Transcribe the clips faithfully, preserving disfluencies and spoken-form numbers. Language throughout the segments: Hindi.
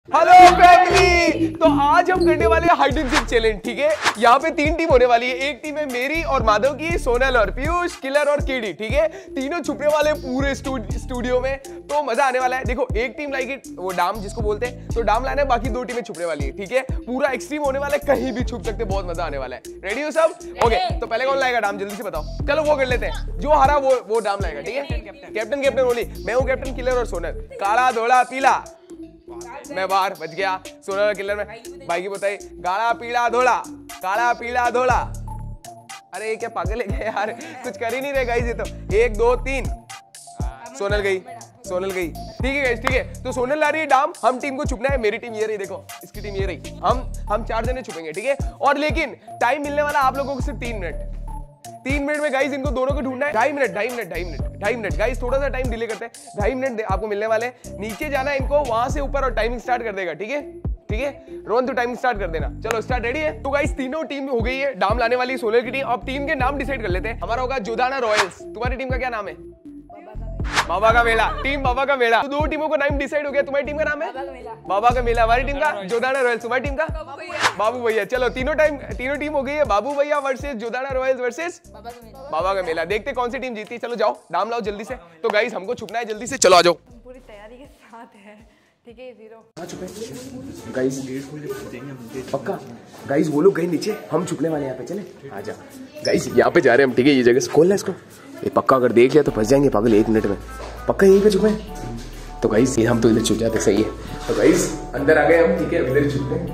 Hello family. तो आज हम करने वाले हैं हाइड एंड सीक चैलेंज। ठीक है, यहाँ पे तीन टीम होने वाली है। एक टीम है मेरी और माधव की, सोनल और पीयूष, किलर और केडी। ठीक है, तीनों छुपने वाले पूरे स्टूडियो में, तो मजा आने वाला है। देखो, एक टीम लाएगी वो डाम जिसको बोलते हैं, तो डाम लाना है, बाकी दो टीमें छुपने वाली है। ठीक है, पूरा एक्सट्रीम होने वाला है, कहीं भी छुप सकते, बहुत मजा आने वाला है। रेडी हो सब? ओके, तो पहले कौन लाएगा डाम, जल्दी से बताओ। चलो वो कर लेते हैं, जो हरा वो वो डाम लाएगा। ठीक है, कैप्टन कैप्टन ओनली। मैं हूँ कैप्टन, किलर और सोनल। काला धोला पीला, मैं बाहर बच गया। सोनल किलर में भाई की बताई, गाढ़ा पीला धोला, काला पीला धोला। अरे ये क्या पागल है क्या यार, कुछ कर ही नहीं रहे गाइस। ये तो एक दो तीन, सोनल गई, सोनल गई। ठीक है गाइस, ठीक है। तो सोनल ला रही है डाम, हम टीम को छुपना है। मेरी टीम ये रही, देखो इसकी टीम ये रही। हम हम चार जने छुपेंगे। ठीक है, और लेकिन टाइम मिलने वाला आप लोगों को सिर्फ तीन मिनट। तीन मिनट में गाइस इनको दोनों को ढूंढना है। ढाई मिनट ढाई मिनट ढाई मिनट ढाई मिनट गाइस, थोड़ा सा टाइम डिले करते हैं। ढाई मिनट आपको मिलने वाले हैं। नीचे जाना है इनको, वहां से ऊपर, और टाइमिंग स्टार्ट कर देगा। ठीक है, ठीक है रोहन, तो टाइमिंग स्टार्ट कर देना। चलो स्टार्ट, रेडी है? तो गाइस तीनों टीम हो गई है। डाम लाने वाली सोलर की टीम। अब टीम के नाम डिसाइड कर लेते हैं। हमारा होगा जोधाना रॉयल्स। तुम्हारी टीम का क्या नाम है? बाबा का मेला। टीम बाबा का मेला। तो दो टीमों का नाम डिसाइड हो गया। तुम्हारी टीम का नाम है बाबा का मेला। हमारी टीम का जोधाना रॉयल्स। तुम्हारी टीम का बाबू भैया। चलो तीनों टाइम तीनों टीम हो गई है। Babu Bhaiya versus Jodhana royals versus बाबा का मेला। देखते कौन सी टीम जीती है। चलो जाओ, डाम लाओ जल्दी से। तो गाइस हमको छुपना है, जल्दी से चलो आ जाओ। पूरी तैयारी के साथ है। ठीक है, जीरो गाइस पक्का। गाइस वो लोग गए नीचे, हम छुपने वाले यहाँ पे। चले आजा गाइस, यहाँ पे जा रहे हैं हम। ठीक है, ये जगह खोलना है इसको। ये पक्का अगर देख लिया तो फंस जाएंगे पागल। एक मिनट में पक्का यहीं पे छुपे। तो गाइस ये हम तो इधर छुप जाते, सही है। तो गाइस अंदर आ गए हम। ठीक है, इधर छुपते हैं।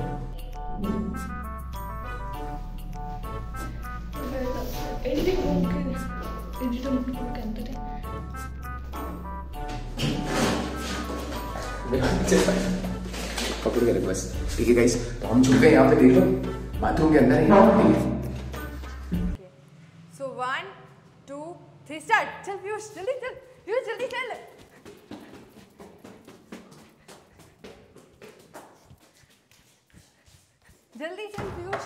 पकड़ के रख बस। ठीक है गाइस, तो हम छुप गए यहाँ पे। देख लो बाथरूम के अंदर है। So one two three start. चल पीयूष, जल्दी चल पीयूष, जल्दी चल। जल्दी चल पीयूष।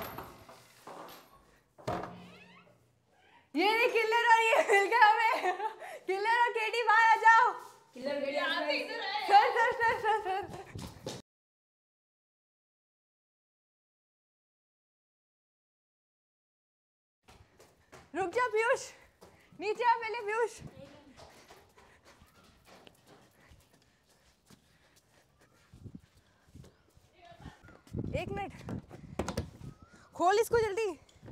ये नहीं किलर और ये मिल गया हमें। किलर और केडी बाहर आ जाओ। Killer KD sir sir sir sir sir रुक जा पीयूष, नीचे आ पहले पीयूष। एक मिनट, खोल इसको जल्दी।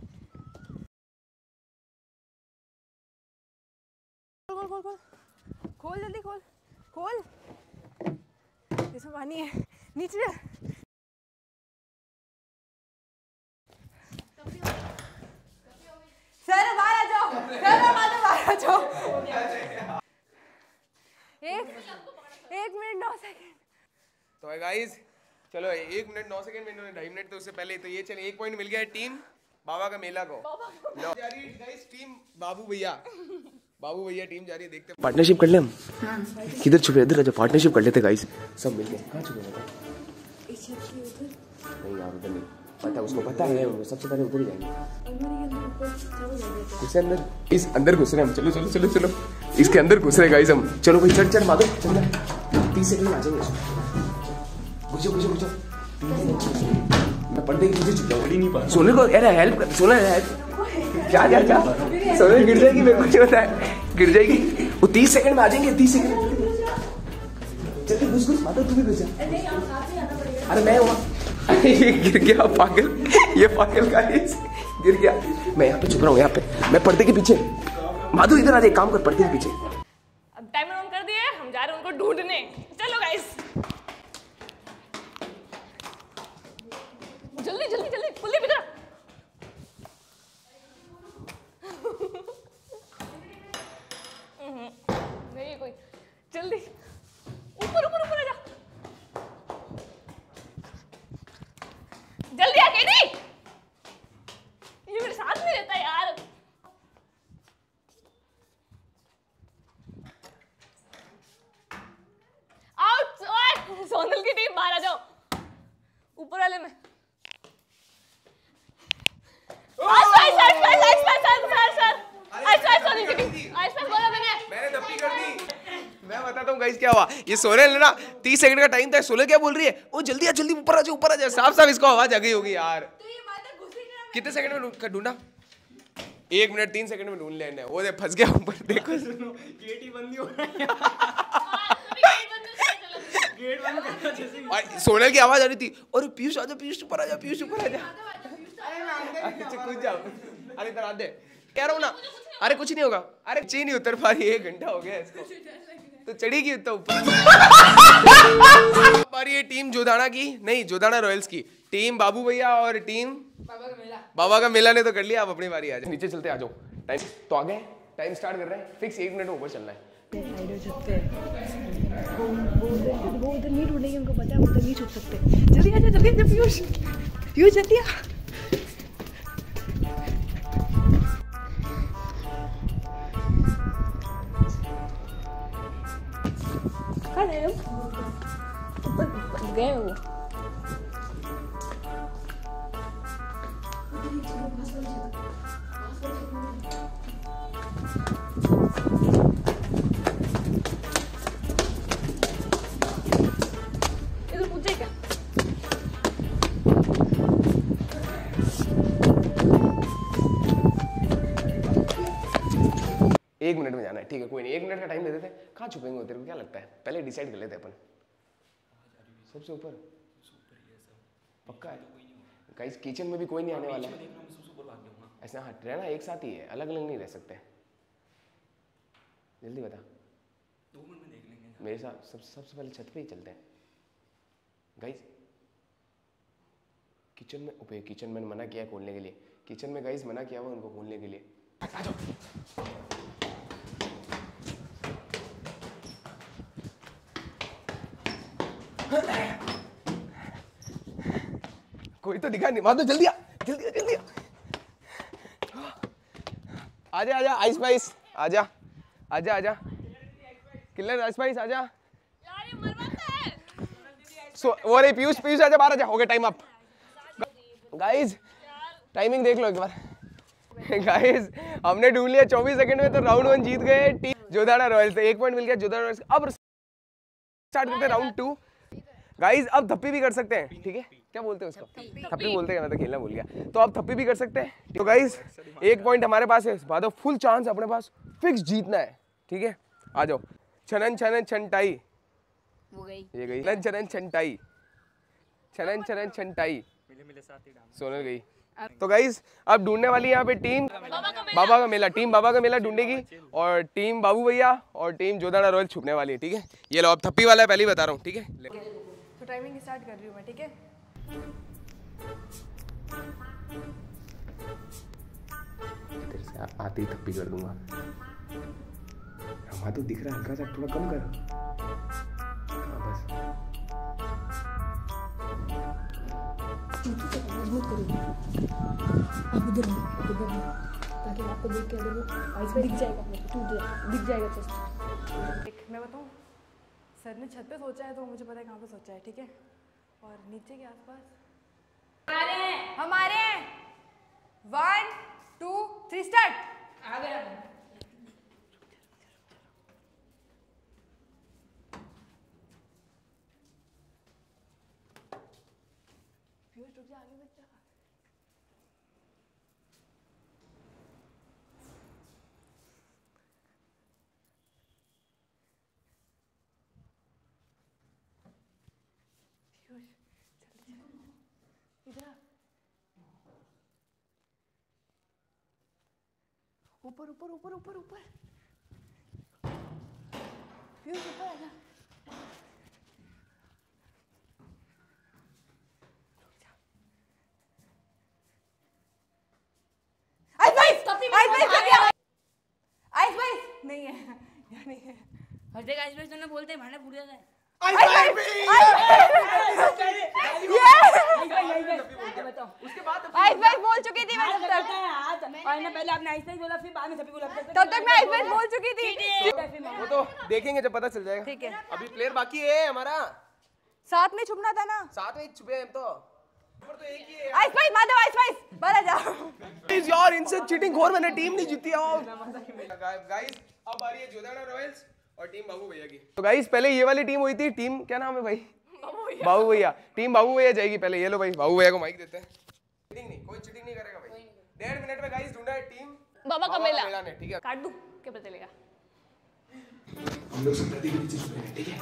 खोल खोल खोल खोल जल्दी, खोल खोल। इसमें पानी है, नीचे। सर बाहर आ जाओ, सर बाहर आ जाओ। एक एक मिनट नौ सेकंड। तो गाइस चलो, एक मिनट नौ सेकंड में इन्होंने ढाई मिनट, तो उससे पहले तो ये चले। एक पॉइंट मिल गया है टीम बाबा का मेला को। जा रही है गाइस टीम बाबू भैया। बाबू भैया टीम जा रही है, देखते हैं। पार्टनरशिप कर ले हम। हाँ। किधर छुपे? इधर आजा, पार्टनरशिप कर लेते गाइस सब मिलके। कहाँ छुपे बता? नहीं यार उधर नहीं, पता उसको पता है, वो सबसे पहले उधर ही जाएंगे। इसके अंदर, इस अंदर घुस रहे हम। चलो चलो चलो चलो, इसके अंदर घुस रहे गाइस हम। चलो भाई चढ़ चढ़ माधो, चल तीस सेकंड में आ जाएंगे। घुसो घुसो घुसो। मैं पर्दे के पीछे छुप जाऊंगा। सोनल को अरे हेल्प कर, सोनल हेल्प। क्या क्या क्या सोनल गिर जाएगी, मेरे को नहीं पता है, गिर जाएगी। वो तीस सेकंड में आ जाएंगे। तीस सेकंड जल्दी घुस घुस। माधव तू भी घुस जा। अरे मैं वहाँ, ये गिर गया पागल, ये पागल का गिर गया। मैं यहाँ पे छुप रहा हूँ, यहाँ पे मैं पर्दे के पीछे। माधव इधर आ जाए, काम कर पर्दे के पीछे। अब टाइमर ऑन कर दिए, हम जा रहे हैं उनको ढूंढने। चलो गाइस, जल्दी जल्दी जल्दी, पुल्ली बिना। नहीं कोई, जल्दी ऊपर ऊपर ऊपर आ जा। जल्दी आ केडी, ये मेरे साथ में रहता है यार। आउट। सोनल की टीम बाहर आ जाओ, ऊपर वाले में। मैंने दप्पी कर दी। मैं बताता हूँ गाइस क्या हुआ। ये सोनल है ना, तीस सेकंड का टाइम था। सोनल क्या बोल रही है, ओ जल्दी आ, जल्दी ऊपर आ जा, ऊपर आ जा। साफ साफ इसको आवाज आ गई होगी यार। कितने सेकंड में ढूंढा? एक मिनट तीन सेकंड में ढूंढ लेना। वो दे फंस गया ऊपर। देखो गेट ही बंद ही हो रहा है। गेट बंद करना जैसे और सोनल की आवाज आ रही थी, अरे पीयूष आजा, पीयूष ऊपर आजा, पीयूष ऊपर आजा। अच्छा कूद जाओ। अरे इधर आ दे, कह रहा हूँ ना। अरे कुछ नहीं होगा। अरे ची नहीं उतर पा रही, एक घंटा हो गया इसको, तो चढ़ेगी उतना ऊपर। हमारी ये टीम जोधाना की नहीं, जोधाना रॉयल्स की टीम बाबू भैया और टीम बाबा का मेला। बाबा का मेला ने तो कर लिया, अब अपनी बारी आ जाओ। नीचे चलते, आ जाओ। टाइम तो आ गए, टाइम स्टार्ट कर रहे हैं। फिक्स एक मिनट में ऊपर चलना है। वो उधर नहीं ढूंढेंगे, उनको पता है उधर नहीं छुप सकते। जल्दी आ जा, जल्दी आ पीयूष, पीयूष जल्दी आ। कहाँ गए वो? गए वो। एक मिनट में जाना है, ठीक है कोई नहीं, एक मिनट का टाइम दे देते। कहाँ छुपेंगे तेरे को क्या लगता है? पहले डिसाइड कर लेते अपन। सबसे ऊपर पक्का है गाइस, किचन में भी कोई नहीं आने वाला है। ऐसा हाँ रहना एक साथ ही है, अलग अलग नहीं रह सकते। जल्दी बता। दो मिनट में देख लेंगे। मेरे साथ सब सबसे पहले छत पे ही चलते हैं गाइस। किचन में ओपे किचन में मना किया खोलने के लिए। किचन में गाइस मना किया हुआ उनको खोलने के लिए। आ जाओ। कोई तो दिखा नहीं, माधव जल्दी आ, जल्दी आ, जल्दी आ। आजा आजा आइस बाइस, आजा आजा आजा किलर आइस बाइस, आजा। यार ये मर मत है। सो वो रे पीयूष, पीयूष आजा, बाहर आजा, हो गया टाइम अप। गाइस टाइमिंग देख लो एक बार। गाइस हमने ढूंढ लिया चौबीस सेकंड में, तो राउंड वन जीत गए टीम जोधाना रॉयल्स से। एक पॉइंट मिल गया जोधाना रॉयल्स। अब स्टार्ट करते हैं राउंड टू। गाइस अब थप्पी भी कर सकते हैं, ठीक है? क्या बोलते हैं उसको? थप्पी बोलते हैं, मैं तो खेलना भूल गया। तो अब थप्पी भी कर सकते हैं। तो गाइस एक पॉइंट हमारे पास है, बादो फुल चांस अपने पास, फिक्स जीतना है, ठीक है? आ जाओ। छनन छनन छनटाई, वो गई, ये गई। छनन छनन छनटाई, छनन छनन छनटाई, मिले मिले साथ ही डांस। सोनल गई। तो गाइस अब ढूंढने वाली यहाँ पे टीम बाबा का मेला, टीम बाबा का मेला ढूंढेगी और टीम बाबू भैया और टीम जोधाना रॉयल छुपने वाली है, ठीक है? ये लो, अब थप्पी वाला है, पहले ही बता रहा हूँ, ठीक है? तो टाइमिंग स्टार्ट कर रही हूँ मैं, ठीक है? तेरे से आते ही थप्पी कर दूंगा। हाँ तो दिख रहा है, हल्का सा थोड़ा कम कर। हाँ बस मजबूत करो। आप उधर उधर ताकि आपको देख के अगर वो आइस में दिख जाएगा, टूट जाएगा, दिख जाएगा चेस्ट। एक मैं बताऊँ, सर ने छत पे सोचा है तो मुझे पता है कहाँ पे सोचा है, ठीक है? और नीचे के आसपास हमारे हमारे वन टू थ्री स्टार्ट। आ गया। पीयूष रुक जा, आगे मत जा। ऊपर ऊपर ऊपर ऊपर ऊपर पीयूष ऊपर आजा। आइस बाइस, आइस बाइस कर दिया। आइस बाइस नहीं है, यहाँ नहीं है। हर जगह आइस बाइस तो ना बोलते हैं, भाने भूल जाता है। आइस बाइस उसके बाद आइस बाइस बोल चुकी थी मैं तब तक। और ना पहले आपने आइस बाइस बोला, फिर बाद में सभी बोला। तब तक मैं आइस बाइस बोल चुकी थी। वो तो देखेंगे जब पता चल जाएगा। ठीक है, अभी प्लेयर बाकी है हमारा, साथ में छुपना था ना। साथ में छुपे हैं हम तो। ऊपर तो एक ही है। आइस बाइस माधव, आइस बाइस बाहर आ जाओ। प्लीज यार, इनसे चीटिंग खोर, मैंने टीम नहीं जीती। और गाइस अब आ रही है जोधाना रॉयल्स और टीम बाबू भैया की। तो गाइस पहले ये वाली टीम हुई थी, टीम क्या नाम है भाई? बाबू भैया। टीम बाबू भैया जाएगी पहले। ये लो भाई, बाबू भैया को माइक देते हैं। चीटिंग नहीं, कोई चीटिंग नहीं करेगा भाई। डेढ़ मिनट में गाइस ढूंढा है टीम बाबा का मेला ने, ठीक है? काट दूं क्या पता चलेगा? हम लोग सब नदी के नीचे छुपे हैं, ठीक है?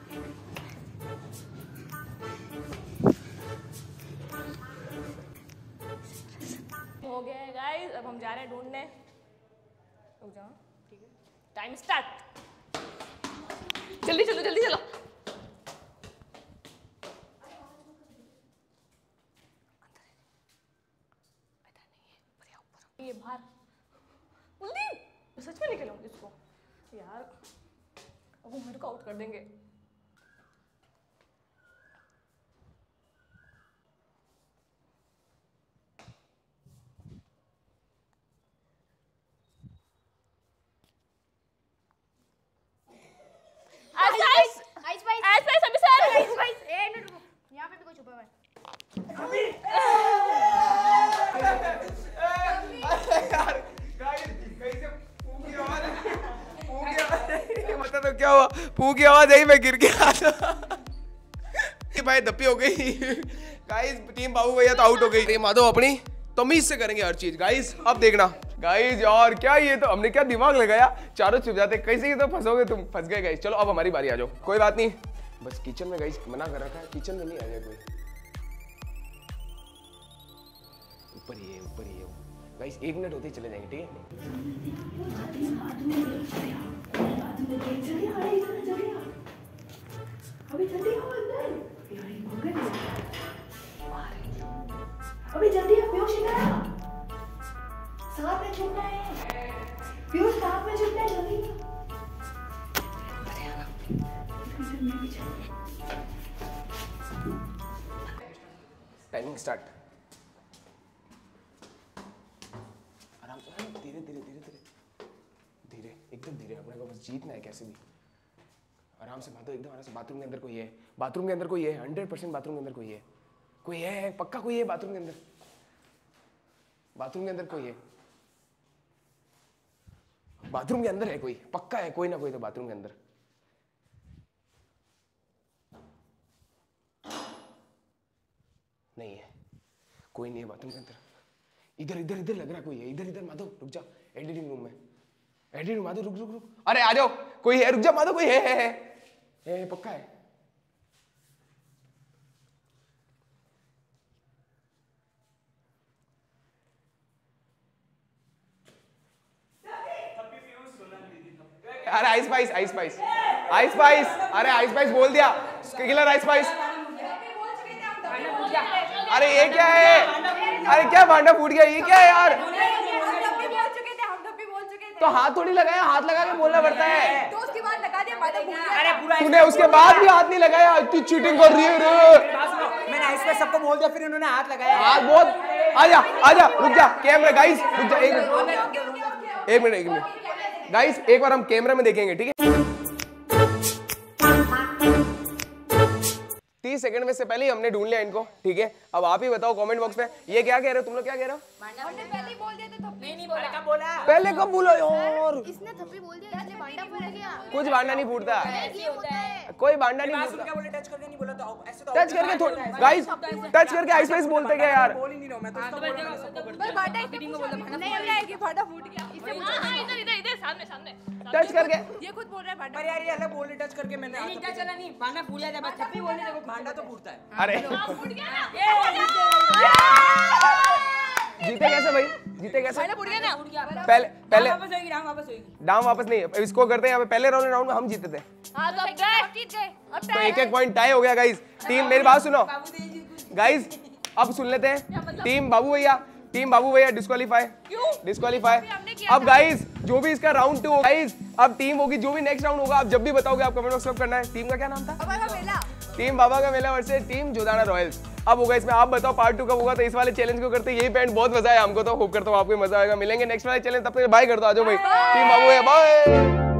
हो गया है गाइस, अब हम जा रहे हैं ढूंढने। रुक जाओ, ठीक है? Time start. जल्दी चलो, जल्दी चलो। ये बाहर कुलदीप, सच में लेके लाऊंगी इसको यार, अब वो मेरे को आउट कर देंगे। Ice ice ice ice ice अभी sir ice ice a minute रुको, यहाँ पे भी कोई छुपा हुआ है। तो क्या हुआ? फू की आवाज आई, मैं गिर गया। भाई दप्पी हो गई। गाइस टीम बाबू भैया तो आउट हो गई। टीम माधव अपनी तमीज से करेंगे हर चीज। गाइस अब देखना गाइस, यार क्या ये तो हमने क्या दिमाग लगाया, चारों छुप जाते, कैसे ही तो फंसोगे तुम। फंस गए गाइस। चलो अब हमारी बारी, आ जाओ। कोई बात नहीं, बस किचन में गाइस मना कर रखा है, किचन में नहीं आ जाए कोई। ऊपर ही है, ऊपर ही है गाइस। एक मिनट होते ही चले जाएंगे, ठीक है? अभी जल्दी आओ अंदर। अभी जल्दी आओ, पीयूष इधर आ। साथ में छुपना है पीयूष, साथ में छुपना है, जल्दी। अरे आना, मैं भी चल। Timing start. आराम से, धीरे धीरे धीरे धीरे धीरे, एकदम धीरे। अपने को बस जीतना है कैसे भी। आराम से माधव, एकदम आराम से। बाथरूम के अंदर कोई है, बाथरूम के अंदर कोई है, हंड्रेड परसेंट बाथरूम के अंदर कोई है, कोई है पक्का, कोई है बाथरूम के अंदर, बाथरूम के अंदर कोई है, बाथरूम के अंदर है कोई, पक्का है कोई ना कोई तो बाथरूम के अंदर। नहीं है, कोई नहीं है बाथरूम के अंदर। इधर इधर इधर लग रहा है कोई है, इधर इधर। माधव रुक जा, एडिटिंग रूम में, एडिटिंग रूम। माधव रुक रुक रुक, अरे आ जाओ, कोई है, रुक जा माधव, कोई है है है, है, है पक्का है। अरे ice spice, ice spice, ice spice, अरे आइस स्पाइस बोल दिया, किलर आइस स्पाइस। अरे ये क्या है? अरे क्या भांडा फूट गया, ये क्या है यार? तो हाथ थोड़ी लगाया, हाथ लगा के बोलना पड़ता है। तो उसके बाद लगा दिया, बाद में भूल गया। अरे पूरा तूने उसके बाद भी हाथ नहीं लगाया, तू चीटिंग कर रही है रे। मैंने आइस पे सबको बोल दिया, फिर उन्होंने हाथ लगाया। हाथ बहुत, आजा आजा, रुक जा कैमरा। गाइस रुक जा, एक मिनट एक मिनट एक मिनट गाइस, एक बार हम कैमरा में देखेंगे, ठीक है? तीस सेकंड में से पहले ही हमने ढूंढ लिया इनको, ठीक है? अब आप ही बताओ कमेंट बॉक्स में, ये क्या कह रहे हो तुम लोग? क्या कह रहे हो? हमने पहले ही बोल दिया था, थप्पी नहीं नहीं बोला। कब बोला? पहले कब बोला यार? इसने थप्पी बोल दिया, इसलिए भांडा फूट गया। कुछ भांडा नहीं फूटता, ऐसे होता है। कोई भांडा नहीं फूटता। क्या बोले? टच करके नहीं बोला तो ऐसे तो टच करके थोड़ा गाइस, टच करके आइस स्पाइस बोलते क्या यार? बोल ही नहीं रहा मैं तो। इसको बोल रहा हूं पर भांडा इसने बोला, नहीं बोला है कि भांडा फूट गया। इससे हां इधर इधर इधर सामने सामने टच करके। ये खुद बोल रहा है भांडा। पर यार ये अलग बोल रहे, टच करके मैंने नहीं टच चला नहीं, भांडा फूट जाता है, बस थप्पी बोलने देखो, भांडा तो फूटता है। अरे फूट गया ना। जीते कैसे भाई? जीते कैसे? भांडा फूट गया ना। पहले पहले वापस होगी, राम वापस होगी। डाउन वापस नहीं, इसको करते हैं यहाँ पे। पहले राउंड राउंड में हम जीते थे, हां तो अब गए, जीत गए। अब तो एक एक पॉइंट टाई हो गया गाइस। टीम मेरी बात सुनो गाइस, अब सुन लेते हैं। टीम बाबू भैया, टीम बाबू भैया डिस्क्वालीफाई। क्यों? डिस्क्वालीफाई। हमने किया अब गाइस जो भी इसका राउंड टू गाइस, अब टीम होगी, जो भी नेक्स्ट राउंड होगा आप जब भी बताओगे, आप कमेंट बॉक्स में करना है। टीम का क्या नाम था? बाबा का मेला। टीम बाबा का मेला वर्सेस टीम जोधाना रॉयल्स। अब होगा इसमें, आप बताओ पार्ट टू कब होगा? तो इस वाले चैलेंज को करते यही पॉइंट बहुत मजा आया हमको, तो होप करता हूँ आपको मजा आएगा। मिलेंगे नेक्स्ट वाले चैलेंज, तब तक बाय कर दो, आ जाओ भाई। टीम बाबू है, बाय।